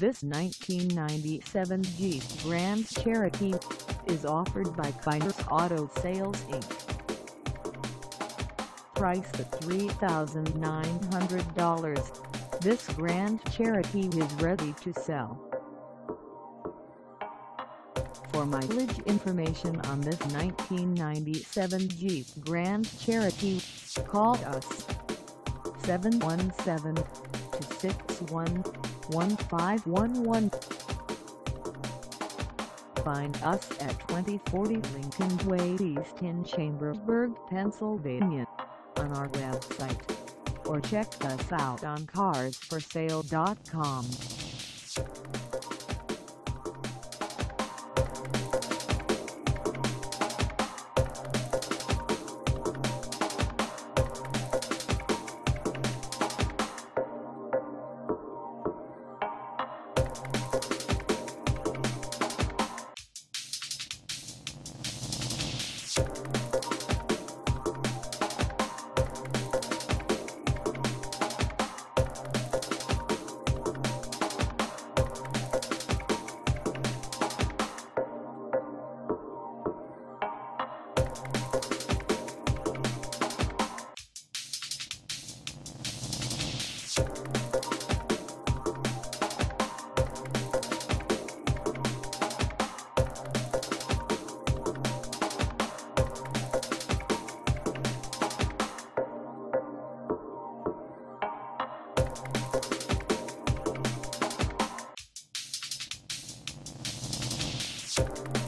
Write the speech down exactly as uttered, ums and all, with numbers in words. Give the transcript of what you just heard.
This nineteen ninety-seven Jeep Grand Cherokee is offered by Kyners Auto Sales Incorporated. Priced at three thousand nine hundred dollars, this Grand Cherokee is ready to sell. For mileage information on this nineteen ninety-seven Jeep Grand Cherokee, call us seven one seven, two six one, one five one one. Find us at twenty forty Lincoln Way East in Chambersburg, Pennsylvania, on our website, or check us out on cars for sale dot com. You